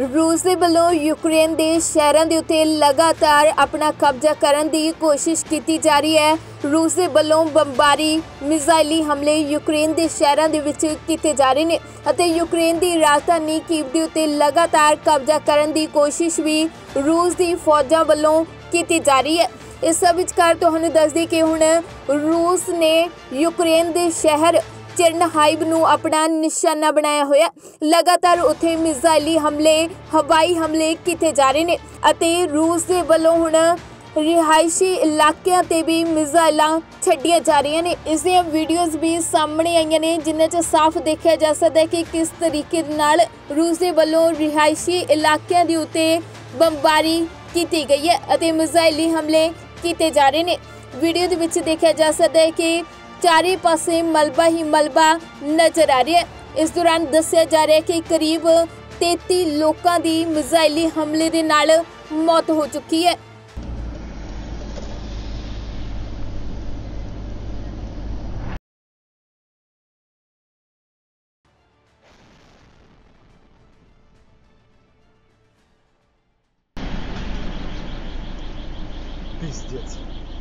रूस के वलों यूक्रेन के शहरों के उत्ते लगातार अपना कब्जा करने की कोशिश की जा रही है। रूस के वलों बंबारी मिसाइली हमले यूक्रेन के शहरों के विच किए जा रहे हैं। यूक्रेन की राजधानी कीव के उत्ते लगातार कब्जा करने की कोशिश भी रूस की फौजां वलों की जा रही है। इस सब विचकार तुहानू दस दी कि हुण रूस ने यूक्रेन के शहर चिरनहाइव नू अपना निशाना बनाया होया। लगातार उत्थे मिसाइली हमले हवाई हमले किए जा रहे हैं अते रूस के वलों हुण रिहायशी इलाकों ते भी मिसाइलां छड्डियां जा रही ने। इस दी वीडियोज़ भी सामने आईयां ने जिन्हां च साफ देखा जा सकता है कि किस तरीके नाल रूस के वलों रिहायशी इलाकों के उत्ते बंबारी की गई है अते मिसाइली हमले किए जा रहे हैं। वीडियो दे विच देखा जा सकता है कि चारे पासे मलबा ही मलबा नजर आ रहा है। इस दौरान दस्सिया जा रहा है कि करीब 33 लोगों की मिसाइली हमले दे नाल मौत हो चुकी है। Пиздец.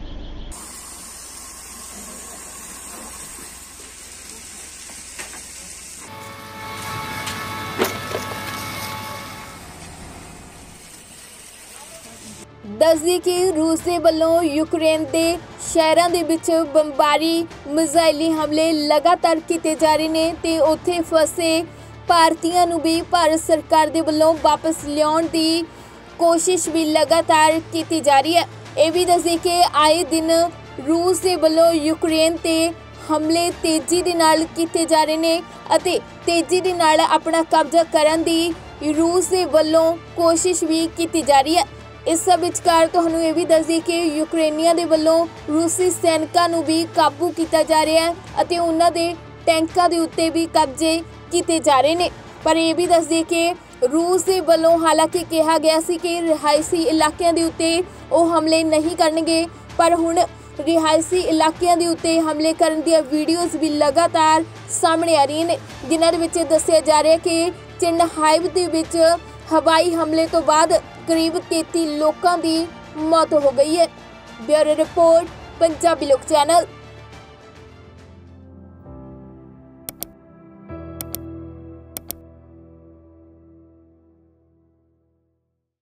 दस दी कि रूस के वलों यूक्रेन के शहरों के विच बंबारी मिसाइली हमले लगातार किए जा रहे हैं ते उत्थे फसे भारतीयों नूं भी भारत सरकार के वलों वापस लियाउण दी कोशिश भी लगातार की जा रही है। ये भी दस दी कि आए दिन रूस के वलों यूक्रेन ते हमले तेजी दे नाल किए जा रहे हैं अते तेजी दे नाल अपना कब्जा करन दी रूस के वलों कोशिश भी की जा रही है। इस सब विचकार तुहानू ये भी दस दी कि यूक्रेनिया के वलों रूसी सैनिकों नूं भी काबू किया जा रहा है अते उन्हां दे टैंकां दे उत्ते भी कब्जे किए जा रहे हैं। पर यह भी दस दी कि रूस के वलों हालांकि कहा गया सी कि रिहायशी इलाकों के उत्ते वो हमले नहीं करनगे, पर हुण रिहायशी इलाकों के उत्ते हमले करन दी वीडियोज़ भी लगातार सामने आ रही हैं जिन्हां दे विच दस्सिया जा रहा है कि चिरनहाइव दे विच हवाई हमले तो बाद करीब 33 लोगों की मौत हो गई है। ब्यूरो रिपोर्ट पंजाबी लोक चैनल।